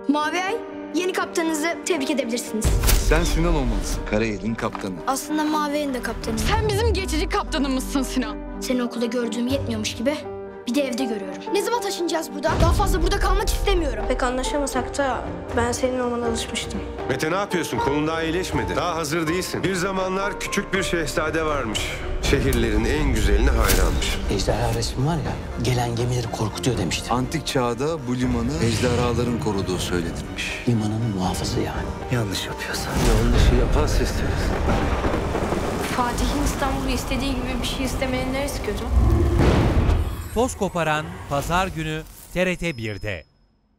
Mavi Ay, yeni kaptanınızı tebrik edebilirsiniz. Sen Sinan olmalısın. Karayel'in kaptanı. Aslında Mavi Ay'ın da kaptanı. Sen bizim geçici kaptanımızsın Sinan. Seni okulda gördüğüm yetmiyormuş gibi bir de evde görüyorum. Ne zaman taşınacağız burada? Daha fazla burada kalmak istemiyorum. Pek anlaşamasak da ben senin olmana alışmıştım. Mete ne yapıyorsun? Kolun daha iyileşmedi. Daha hazır değilsin. Bir zamanlar küçük bir şehzade varmış. Şehirlerin en güzeline hayranmış. Ejderha resmi var ya, gelen gemileri korkutuyor demişti. Antik çağda bu limanı ejderhaların koruduğu söylenirmiş. Limanın muhafızı yani. Yanlış yapıyorsan. Yanlışı yapan sizsiniz. Fatih'in İstanbul'u istediği gibi bir şey istemenin neresi kötü? Toz Koparan Pazar günü TRT 1'de.